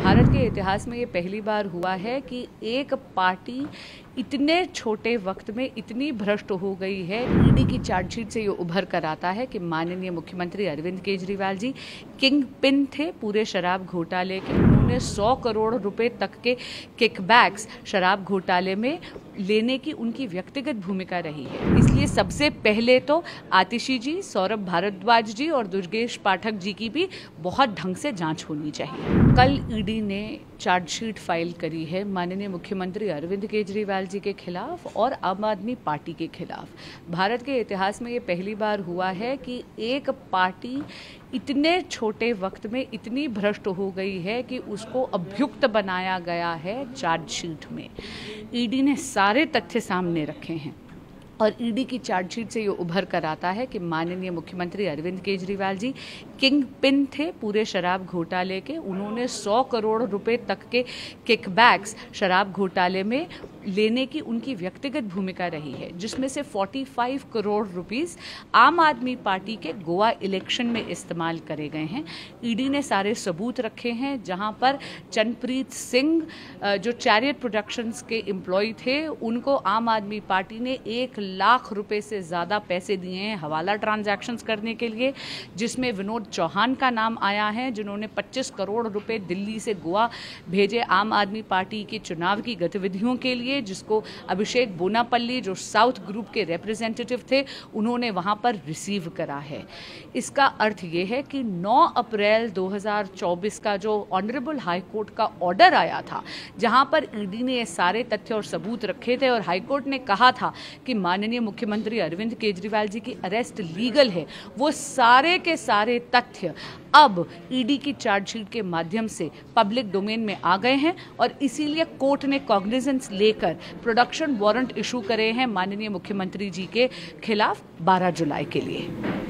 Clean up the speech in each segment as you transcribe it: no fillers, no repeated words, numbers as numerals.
भारत के इतिहास में ये पहली बार हुआ है कि एक पार्टी इतने छोटे वक्त में इतनी भ्रष्ट हो गई है। ईडी की चार्जशीट से ये उभर कर आता है कि माननीय मुख्यमंत्री अरविंद केजरीवाल जी किंग पिन थे पूरे शराब घोटाले के। उन्होंने 100 करोड़ रुपए तक के किकबैक्स शराब घोटाले में लेने की उनकी व्यक्तिगत भूमिका रही है। इसलिए सबसे पहले तो आतिशी जी, सौरभ भारद्वाज जी और दुर्गेश पाठक जी की भी बहुत ढंग से जांच होनी चाहिए। कल ईडी ने चार्जशीट फाइल करी है माननीय मुख्यमंत्री अरविंद केजरीवाल जी के खिलाफ और आम आदमी पार्टी के खिलाफ। भारत के इतिहास में ये पहली बार हुआ है कि एक पार्टी इतने छोटे वक्त में इतनी भ्रष्ट हो गई है कि उसको अभियुक्त बनाया गया है चार्जशीट में। ईडी ने सारे तथ्य सामने रखे हैं और ईडी की चार्जशीट से ये उभर कर आता है कि माननीय मुख्यमंत्री अरविंद केजरीवाल जी किंग पिन थे पूरे शराब घोटाले के। उन्होंने 100 करोड़ रुपए तक के किकबैक्स शराब घोटाले में लेने की उनकी व्यक्तिगत भूमिका रही है, जिसमें से 45 करोड़ रुपीस आम आदमी पार्टी के गोवा इलेक्शन में इस्तेमाल करे गए हैं। ईडी ने सारे सबूत रखे हैं, जहां पर चंदप्रीत सिंह जो चैरियट प्रोडक्शंस के एम्प्लॉय थे, उनको आम आदमी पार्टी ने 1 लाख रुपए से ज़्यादा पैसे दिए हैं हवाला ट्रांजैक्शंस करने के लिए, जिसमें विनोद चौहान का नाम आया है, जिन्होंने 25 करोड़ रुपए दिल्ली से गोवा भेजे आम आदमी पार्टी के चुनाव की गतिविधियों के लिए, जिसको अभिषेक बोनापल्ली जो साउथ ग्रुप के रिप्रेजेंटेटिव थे उन्होंने वहां पर रिसीव करा है। इसका अर्थ ये है कि 9 अप्रैल 2024 का जो ऑनरेबल हाई कोर्ट का ऑर्डर आया था, जहां पर ईडी ने ये सारे तथ्य और सबूत रखे थे और हाई कोर्ट ने कहा था कि माननीय मुख्यमंत्री अरविंद केजरीवाल जी की अरेस्ट लीगल है, वो सारे के सारे तथ्य अब ईडी की चार्जशीट के माध्यम से पब्लिक डोमेन में आ गए हैं और इसीलिए कोर्ट ने कॉग्निजेंस लेकर प्रोडक्शन वारंट इशू करे हैं माननीय मुख्यमंत्री जी के खिलाफ 12 जुलाई के लिए।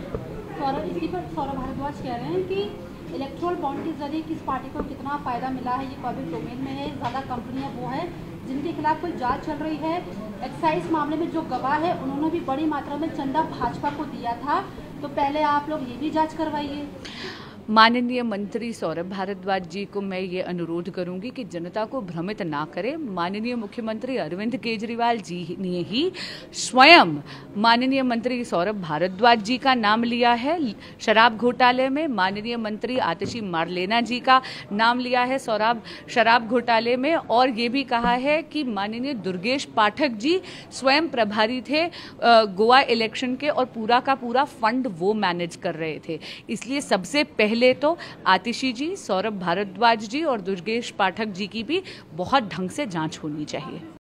इसी पर सौरभ भारद्वाज कह रहे हैं कि इलेक्ट्रल बॉन्ड के जरिए किस पार्टी को कितना फायदा मिला है, ये पब्लिक डोमेन में है। ज़्यादा कंपनियां वो है जिनके खिलाफ कोई जांच चल रही है। एक्साइज मामले में जो गवाह है उन्होंने भी बड़ी मात्रा में चंदा भाजपा को दिया था, तो पहले आप लोग ये भी जांच करवाइए। माननीय मंत्री सौरभ भारद्वाज जी को मैं ये अनुरोध करूंगी कि जनता को भ्रमित ना करें। माननीय मुख्यमंत्री अरविंद केजरीवाल जी ने ही स्वयं माननीय मंत्री सौरभ भारद्वाज जी का नाम लिया है शराब घोटाले में, माननीय मंत्री आतिशी मारलेना जी का नाम लिया है शराब घोटाले में, और ये भी कहा है कि माननीय दुर्गेश पाठक जी स्वयं प्रभारी थे गोवा इलेक्शन के और पूरा का पूरा फंड वो मैनेज कर रहे थे। इसलिए सबसे पहले तो आतिशी जी, सौरभ भारद्वाज जी और दुर्गेश पाठक जी की भी बहुत ढंग से जांच होनी चाहिए।